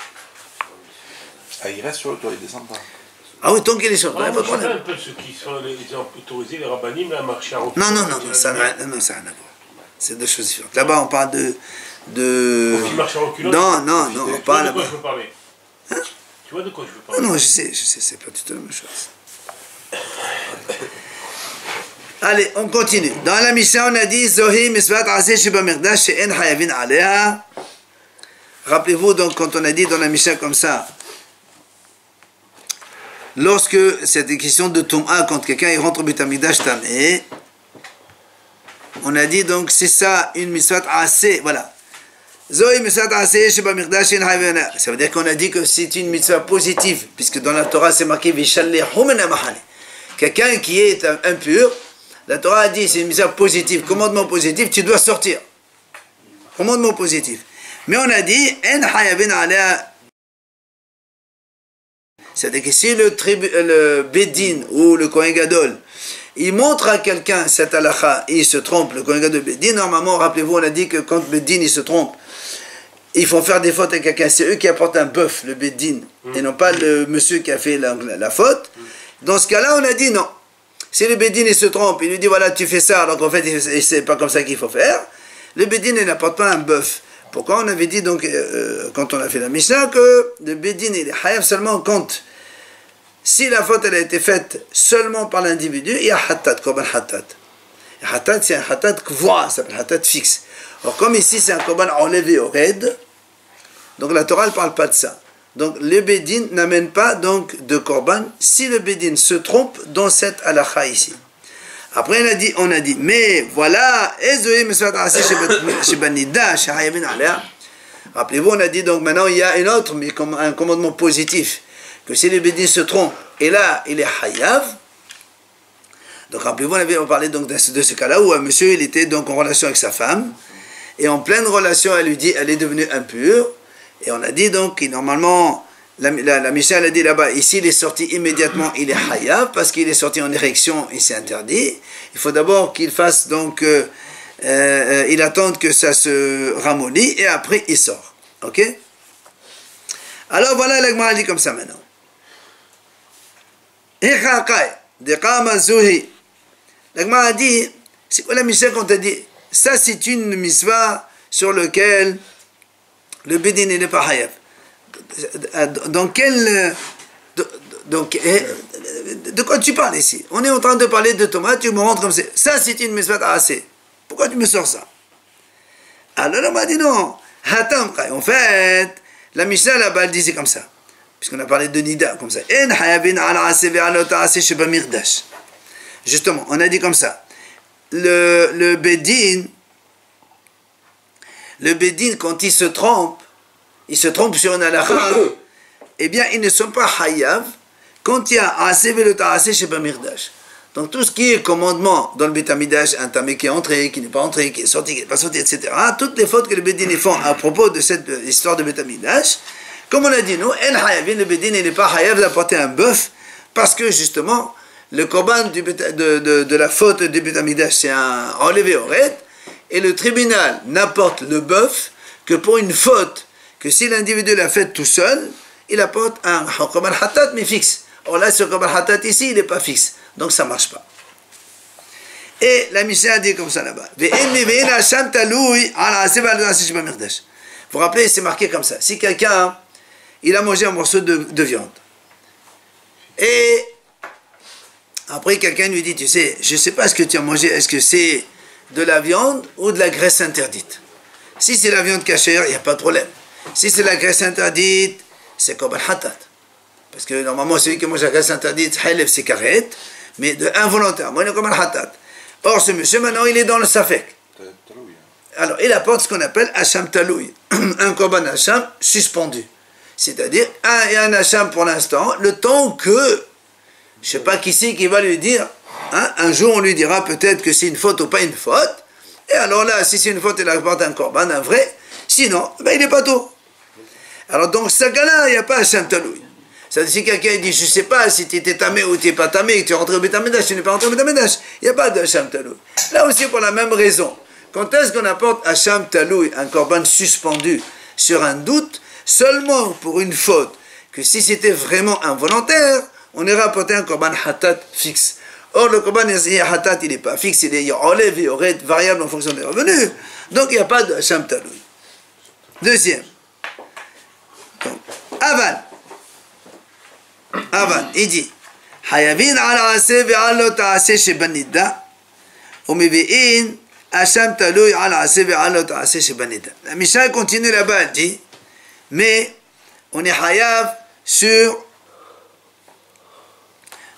Ah, il reste sur le toit, il ne descend pas. Ah oui, tant qu'il est sur le toit, il n'y a pas de Je sais problème. un peu ceux qui sont les, ils ont autorisé les rabbinim à marcher à Non, non, non, non, ça n'a rien à voir. C'est deux choses différentes. Là-bas, on parle de. de... Qui marchent en reculant. Non, non, non, on parle de quoi là-bas. je veux parler? Hein? Tu vois de quoi je veux parler? Non, non, je sais, je sais, c'est pas du tout la même chose. Allez, on continue. Dans la Mishnah, on a dit Zohi misvat aseh sheba mirdash she'en hayavin aleha. Rappelez-vous donc quand on a dit dans la Mishnah comme ça, lorsque c'est une question de Tum'a, quand quelqu'un il rentre au Beit HaMikdash tamé, on a dit donc c'est ça une mitzvah assez, voilà. Zoï mitzvah assez chez Bamikdash in Hayvena. Ça veut dire qu'on a dit que c'est une mitzvah positive, puisque dans la Torah c'est marqué Vishallehu min ha-mahane. Quelqu'un qui est impur, la Torah a dit c'est une mitzvah positive, commandement positif, tu dois sortir. Commandement positif. Mais on a dit en hayavin alea. C'est-à-dire que si le, tribu, le Bédin ou le Kohen Gadol, il montre à quelqu'un cette halakha, il se trompe, le Kohen Gadol Bédin, normalement, rappelez-vous, on a dit que quand Bédin il se trompe, ils font faire des fautes à quelqu'un, c'est eux qui apportent un bœuf, le Bédin, mmh. et non pas le monsieur qui a fait la, la, la faute. Dans ce cas-là, on a dit non. Si le Bédin il se trompe, il lui dit voilà, tu fais ça, alors qu'en fait, c'est pas comme ça qu'il faut faire, le Bédin il n'apporte pas un bœuf. Pourquoi on avait dit donc, euh, quand on a fait la Mishnah, que le Bédin il est hayav seulement quand si la faute elle a été faite seulement par l'individu, il y a hattat, korban hattat. Hattat c'est un hattat kvoa, ça s'appelle hattat fixe. Or comme ici c'est un korban enlevé au raid, donc la Torah ne parle pas de ça. Donc le Bédin n'amène pas donc de korban si le Bédin se trompe dans cette halakha ici. Après on a dit, on a dit mais voilà, rappelez-vous on a dit donc maintenant il y a une autre, mais comme un commandement positif. Que si le Bédin se trompe, et là, il est hayav. Donc, rappelez-vous, on avait parlé donc de ce, de ce cas-là où un monsieur, il était donc en relation avec sa femme, et en pleine relation, elle lui dit, elle est devenue impure, et on a dit donc, normalement, la, la, la Mishnah, elle a dit là-bas, ici, il est sorti immédiatement, il est hayav, parce qu'il est sorti en érection, et c'est interdit. Il faut d'abord qu'il fasse donc, euh, euh, il attende que ça se ramollit, et après, il sort. Ok? Alors, voilà, la Gemara dit comme ça maintenant. La Gemara a dit, c'est quoi la Mishnah qu'on t'a dit? Ça c'est une mitzvah sur laquelle le Bédin n'est pas hayav. Dans quel... Donc, de quoi tu parles ici? On est en train de parler de Thomas, tu me rentres comme ça. Ça c'est une mitzvah assez. Pourquoi tu me sors ça? Alors on m'a dit non. En fait, la Mishnah là-bas elle disait comme ça. Puisqu'on a parlé de Nida, comme ça. Justement, on a dit comme ça. Le, le Bédin, le Bédin, quand il se trompe, il se trompe sur une halakha, eh bien, ils ne sont pas hayav quand il y a assez velota assez chez Bamirdash. Donc, tout ce qui est commandement dans le Beit HaMikdash, un tamé qui est entré, qui n'est pas entré, qui est sorti, qui n'est pas sorti, et cetera, toutes les fautes que le Bédin font à propos de cette histoire de Beit HaMikdash, comme on a dit, nous, El Hayavin, le Bédin, il n'est pas hayav d'apporter un bœuf, parce que justement, le korban du, de, de, de la faute du Beit HaMikdash, c'est un enlevé au raid, et le tribunal n'apporte le bœuf que pour une faute, que si l'individu l'a faite tout seul, il apporte un korban hatat, mais fixe. Or là, ce korban hatat ici, il n'est pas fixe, donc ça ne marche pas. Et la Mishnah dit comme ça là-bas. Vous vous rappelez, c'est marqué comme ça. Si quelqu'un, il a mangé un morceau de, de viande. Et après, quelqu'un lui dit, tu sais, je ne sais pas ce que tu as mangé, est-ce que c'est de la viande ou de la graisse interdite? Si c'est la viande cachère, il n'y a pas de problème. Si c'est la graisse interdite, c'est comme un hatat. Parce que normalement, celui qui mange la graisse interdite, c'est karet, mais de involontairement, il est comme un hatat. Or, ce monsieur, maintenant, il est dans le safek. Alors, il apporte ce qu'on appelle hacham taloui, un korban hacham suspendu. C'est-à-dire, un et un hacham pour l'instant, le temps que, je ne sais pas qui c'est qui va lui dire, hein, un jour on lui dira peut-être que c'est une faute ou pas une faute, et alors là, si c'est une faute, il apporte un korban, un vrai, sinon, ben, il n'est pas tout. Alors, donc, ce cas-là, il n'y a pas hacham taloui. C'est-à-dire, si quelqu'un dit, je ne sais pas si tu étais tamé ou tu n'es pas tamé, que tu es rentré au Beit HaMikdash, tu n'es pas rentré au Beit HaMikdash, il n'y a pas de hacham taloui. Là aussi, pour la même raison. Quand est-ce qu'on apporte hacham taloui, un korban suspendu sur un doute, seulement pour une faute, que si c'était vraiment involontaire, on irait apporter un korban hatat fixe. Or, le korban hatat, il n'est pas fixe, il est enlevé, il aurait été variable en fonction des revenus. Donc, il n'y a pas de hacham taloui. Deuxième. Donc, aval. Aval, il dit, hayavin ala aseh ve'alo ta'aseh shebanida, umevi'in hacham taloui ala aseh ve'alo ta'aseh shebanida. La Mishnah continue là-bas, elle dit, mais on est hayav sur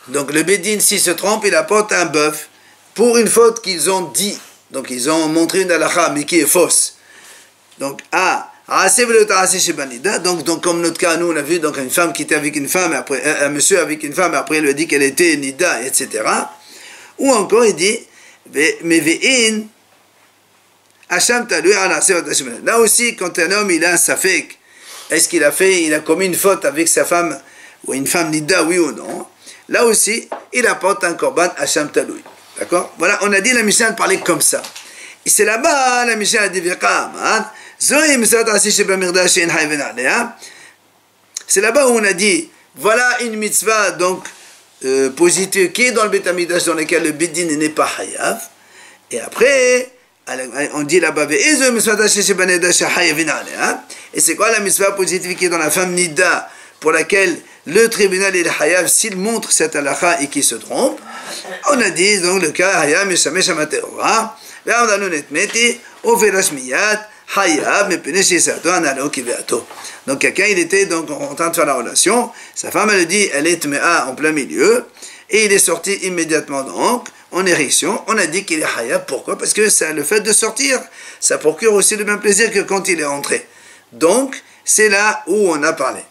Donc le Bédine, s'il se trompe, il apporte un bœuf pour une faute qu'ils ont dit. Donc ils ont montré une halakha, mais qui est fausse. Donc, ah, donc, donc comme notre cas, nous on a vu donc une femme qui était avec une femme, après, un, un monsieur avec une femme, après il lui a dit qu'elle était nida, et cetera. Ou encore il dit, mais ve'in, là aussi, quand un homme il a un safek, est-ce qu'il a fait, il a commis une faute avec sa femme, ou une femme nida, oui ou non, là aussi, il apporte un korban Hacham Taloui. D'accord? Voilà, on a dit la Mishnah parlait comme ça. Et c'est là-bas, la Mishnah a dit, hein? C'est là-bas où on a dit, voilà une mitzvah donc euh, positive qui est dans le Beit HaMikdash dans lequel le Bidin n'est pas hayav. Et après, on dit là-bas, et c'est quoi la mitzvah positive qui est dans la femme nida pour laquelle le tribunal est hayav s'il montre cette halakha et qu'il se trompe? On a dit donc le cas hayav meshamesh hamateora ve'amdanu netmeti overash miyad. Donc quelqu'un il était donc en train de faire la relation, sa femme elle dit elle est tmea en plein milieu et il est sorti immédiatement donc en érection. On a dit qu'il est hayab. Pourquoi? Parce que ça, le fait de sortir ça procure aussi le même plaisir que quand il est rentré. Donc c'est là où on a parlé.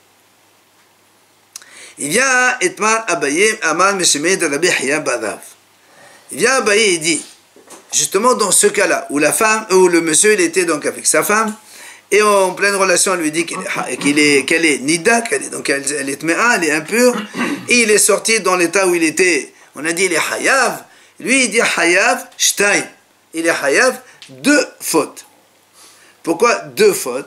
Il vient Etmar Abaye Amal Meshime de la Bihya Badav. Il vient Abaye et dit justement dans ce cas-là, où la femme, où le monsieur il était donc avec sa femme, et en pleine relation, on lui dit qu'elle est, qu'il est, qu'elle est nida, qu'elle est, donc elle, elle est tmea, elle est impure, et il est sorti dans l'état où il était, on a dit il est hayav, lui il dit hayav shtaim, il est hayav deux fautes. Pourquoi deux fautes?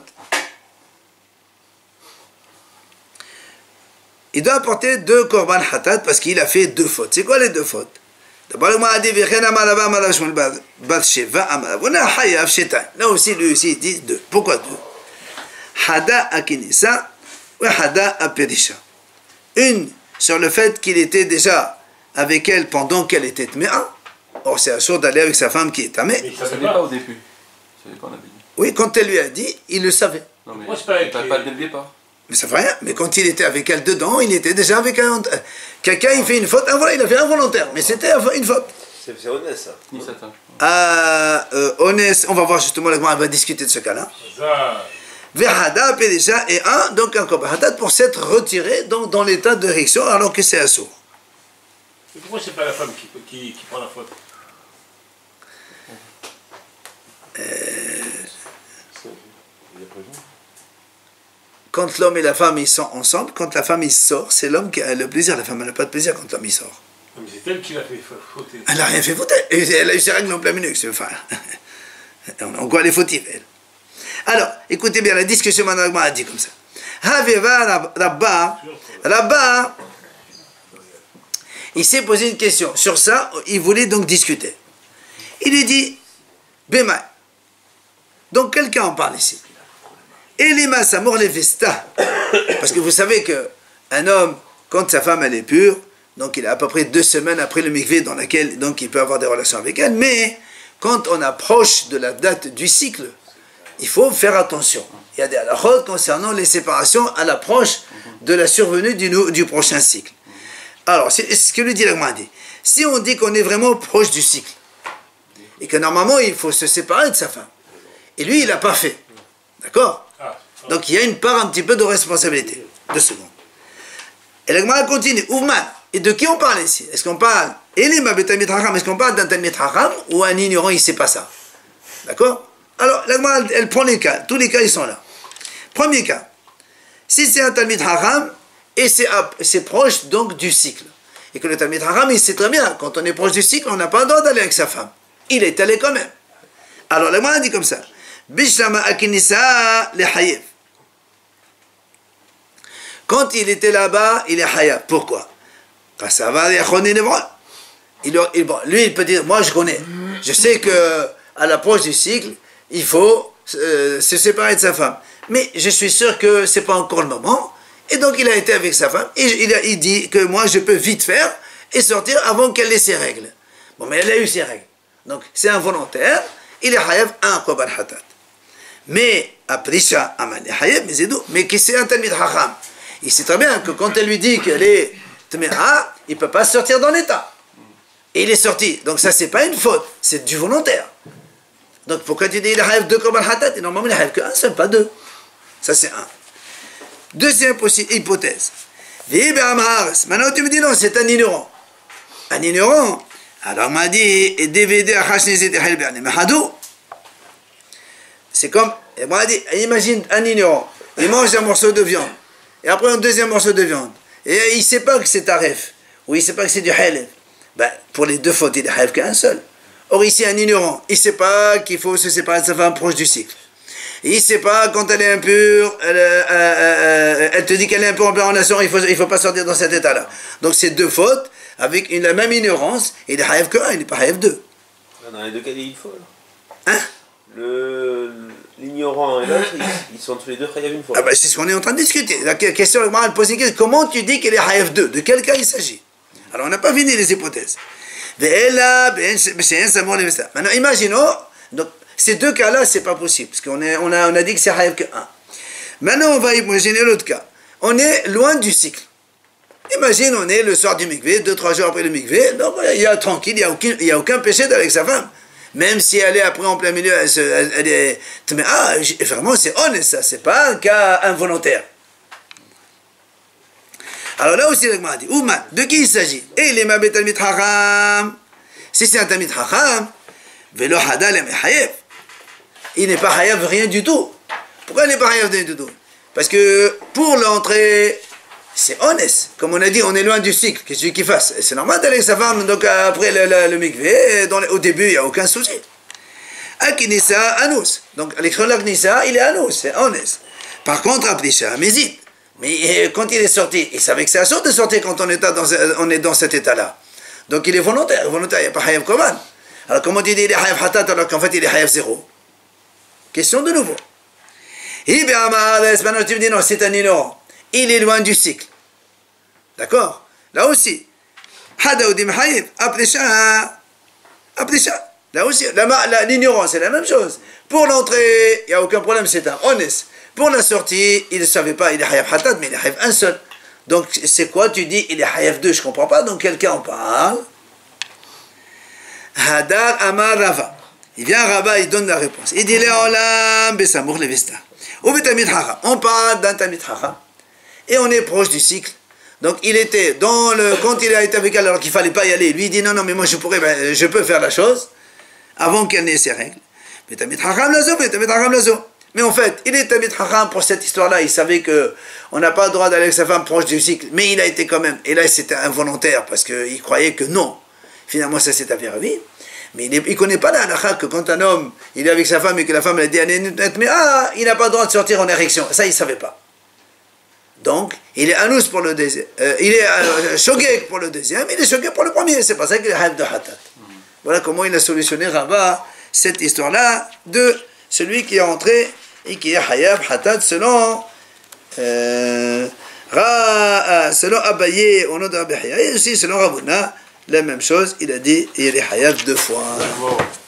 Il doit apporter deux korban hatat parce qu'il a fait deux fautes. C'est quoi les deux fautes? D'abord, le a dit, là aussi, lui aussi, il dit deux. Pourquoi deux? Hada akinisa ou hada apedisha. Une sur le fait qu'il était déjà avec elle pendant qu'elle était tmea. Or, c'est assuré d'aller avec sa femme qui est tamée. Mais ça ne savait pas au début. Ça savait pas, on avait dit. Oui, quand elle lui a dit, il le savait. Non, mais Moi, c'est pas il ne pas dès le départ. Mais ça fait rien. Mais quand il était avec elle dedans, il était déjà avec un... Quelqu'un, il fait une faute. Ah, voilà, il a fait involontaire. Mais c'était une faute. C'est honnête ça. Ni Satan. Ah, euh, honnête, on va voir justement, on va discuter de ce cas-là. Vehada, Pédécha, et un, donc un Kobahatat pour s'être retiré donc, dans l'état de d'érection alors que c'est assourd. Mais pourquoi c'est pas la femme qui, qui, qui prend la faute? euh, Quand l'homme et la femme ils sont ensemble, quand la femme il sort, c'est l'homme qui a le plaisir. La femme n'a pas de plaisir quand l'homme il sort. Mais c'est elle qui l'a fait fauter. Elle n'a rien fait fauter. Elle a eu ses règles en plein milieu. Enfin, en quoi elle est fautive, elle? Alors, écoutez bien, la discussion Managma a dit comme ça. Haveva Rabba, Rabba, il s'est posé une question. Sur ça, il voulait donc discuter. Il lui dit, Bema. Donc quelqu'un en parle ici. Elima Samor Levesta. Parce que vous savez qu'un homme, quand sa femme elle est pure, donc il a à peu près deux semaines après le mikvé dans laquelle donc il peut avoir des relations avec elle, mais quand on approche de la date du cycle, il faut faire attention. Il y a des halakhot concernant les séparations à l'approche de la survenue du, du prochain cycle. Alors, c'est ce que lui dit l'Agma dit. Si on dit qu'on est vraiment proche du cycle, et que normalement il faut se séparer de sa femme, et lui il n'a pas fait, d'accord? Donc il y a une part un petit peu de responsabilité. Deux secondes. Et l'Agma continue. Ouman. Et de qui on parle ici? Est-ce qu'on parle Est-ce qu'on parle d'un Talmid Chacham ou un ignorant, il ne sait pas ça? D'accord? Alors, l'Agma, elle, elle prend les cas. Tous les cas, ils sont là. Premier cas. Si c'est un Talmid Chacham, et c'est proche donc du cycle. Et que le Talmid Chacham, il sait très bien, quand on est proche du cycle, on n'a pas le droit d'aller avec sa femme. Il est allé quand même. Alors, l'Agma dit comme ça. Bishlama akinisa le hayev. Quand il était là-bas, il est hayav. Pourquoi? Parce que ça va il, il, bon, lui, il peut dire, moi je connais. Je sais que à l'approche du cycle, il faut euh, se séparer de sa femme. Mais je suis sûr que ce n'est pas encore le moment. Et donc il a été avec sa femme. Et il, a, il dit que moi je peux vite faire et sortir avant qu'elle ait ses règles. Bon, mais elle a eu ses règles. Donc c'est involontaire. Il est hayav un korban hatat. Mais après ça, hayav, mais c'est doux. Mais qui c'est un talmid chacham? Il sait très bien que quand elle lui dit qu'elle est tmea, il ne peut pas sortir dans l'état. Et il est sorti. Donc ça, c'est pas une faute, c'est du volontaire. Donc pourquoi tu dis il a deux korban hatat? Et normalement, il n'a qu'un seul, pas deux. Ça, c'est un. Deuxième hypothèse. Maintenant, tu me dis non, c'est un ignorant. Un ignorant. Alors, on m'a dit, c'est comme, on m'a dit, imagine un ignorant, il mange un morceau de viande, et après un deuxième morceau de viande, et il ne sait pas que c'est taref, ou il ne sait pas que c'est du halal. Ben, pour les deux fautes, il n'a qu'un seul. Or, ici, un ignorant, il ne sait pas qu'il faut se séparer de sa femme proche du cycle. Il ne sait pas, quand elle est impure, elle, euh, euh, elle te dit qu'elle est impure en pleine relation, il ne faut, il faut pas sortir dans cet état-là. Donc, c'est deux fautes, avec une, la même ignorance, et il est haïf que un, il n'est pas haïf deux. Dans les deux cas, il faut. Hein? Le, l'ignorant et l'autre, ils, ils sont tous les deux haïf une fois. Ah ben, c'est ce qu'on est en train de discuter. La question, elle pose une question, comment tu dis qu'il est haïf deux? De quel cas il s'agit? Alors, on n'a pas fini les hypothèses. Maintenant, imaginons, donc, ces deux cas-là, c'est pas possible, parce qu'on on a, on a dit que c'est haïf que un. Maintenant, on va imaginer l'autre cas. On est loin du cycle. Imagine, on est le soir du mikvé, deux, trois jours après le mikvé, donc il y a tranquille, il n'y a, aucun, il y a aucun péché avec sa femme. Même si elle est après en plein milieu, elle, se, elle, elle est... Mais ah, vraiment, c'est honnête ça, c'est pas un cas involontaire. Alors là aussi, le dit, Ouman, de qui il s'agit? Et il est ma betalmit hacham. Si c'est un talmid hacham, velo hadal hayef. Il n'est pas hayef rien du tout. Pourquoi il n'est pas hayef rien du tout? Parce que pour l'entrée, c'est honnête. Comme on a dit, on est loin du cycle. Qu'est-ce qu'il fasse? C'est normal d'aller avec sa femme, donc après le, le, le mikvé, au début, il n'y a aucun souci. Akinissa, anous. Donc, l'écran Knissa, il est anous, c'est honnête. Par contre, Abdisha, mézit. Mais quand il est sorti, il savait que c'est assaut de sortir quand on est dans, on est dans cet état-là. Donc il est volontaire. Volontaire, il n'y a pas hayef koman. Alors comment tu dis il est hayef hatat alors qu'en fait il est hayef zéro? Question de nouveau. Maintenant tu me dis non, c'est un ignorant. Il est loin du cycle. D'accord? Là aussi. Hadaoudim hayef, aplisha. Aplisha. Là aussi, l'ignorance, c'est la même chose. Pour l'entrée, il n'y a aucun problème, c'est un honnête. Pour la sortie, il ne savait pas, il est hayef hatat, mais il est hayef un seul. Donc, c'est quoi? Tu dis, il est hayef deux, je ne comprends pas, donc quelqu'un en parle. Hadar Amar Rava. Il vient Rava, il donne la réponse. Il dit, Le'olam besamour levesta. Ou betamid hacha. On parle d'un tamid hacha. Et on est proche du cycle. Donc, il était dans le, quand il a été avec elle, alors qu'il ne fallait pas y aller, lui, il dit, non, non, mais moi, je pourrais, ben, je peux faire la chose, avant qu'elle n'ait ses règles. Betamid hacham lazo, betamid hacham lazo. Mais en fait, il est tamid hacham pour cette histoire-là. Il savait qu'on n'a pas le droit d'aller avec sa femme proche du cycle. Mais il a été quand même. Et là, c'était involontaire parce qu'il croyait que non. Finalement, ça s'est avéré. Mais il ne connaît pas la halakha que quand un homme il est avec sa femme et que la femme elle a dit mais ah, il n'a pas le droit de sortir en érection. Ça, il ne savait pas. Donc, il est anous pour le deuxième. Euh, il est euh, shogeg pour le deuxième. Il est shogeg pour le premier. C'est pas ça qu'il est hayef de hatat. Voilà comment il a solutionné Rava cette histoire-là de celui qui est entré et qui est hayef hatat selon euh, Ra, selon Abaye au nom d'Abaye et aussi selon Ravuna la même chose, il a dit il est hayef deux fois.